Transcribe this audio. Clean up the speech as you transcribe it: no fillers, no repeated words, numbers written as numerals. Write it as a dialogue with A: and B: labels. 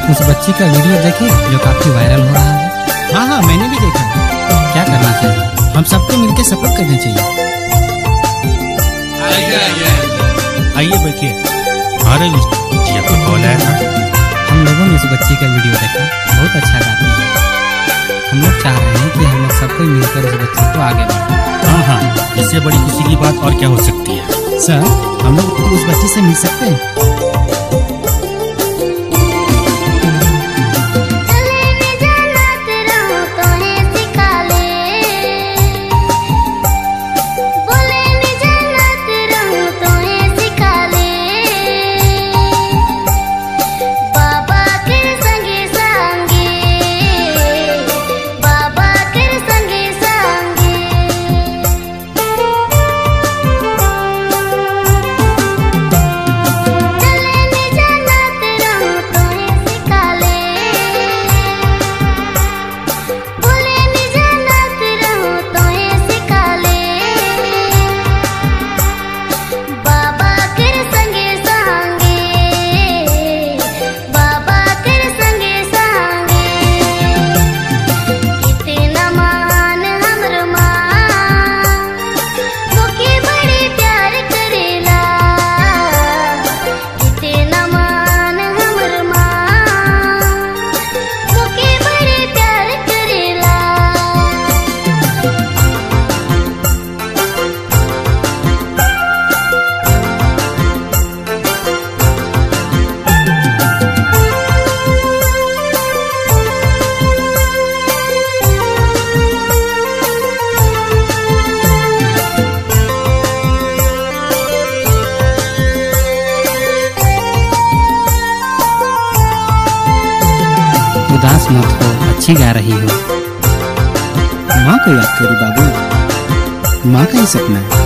A: उस बच्ची का वीडियो देखे जो काफी वायरल हो रहा है।
B: हाँ हाँ मैंने भी देखा।
A: क्या करना चाहिए?
B: हम सबको मिलकर सपोर्ट करना चाहिए। आइए बैठिए।
C: अरे आपका कॉल आया था।
A: हम लोगों ने उस बच्ची का वीडियो देखा, बहुत अच्छा गाती है। हम लोग चाह रहे हैं कि हम लोग सबको मिलकर उस बच्ची को आगे बढ़ाएं।
C: हाँ हाँ, इससे बड़ी खुशी की बात और क्या हो सकती है।
B: सर हम लोग उस बच्ची से मिल सकते हैं?
A: उदास मत हो, अच्छी गा रही हो।
B: माँ को याद करो बाबू, माँ का ही सपना है।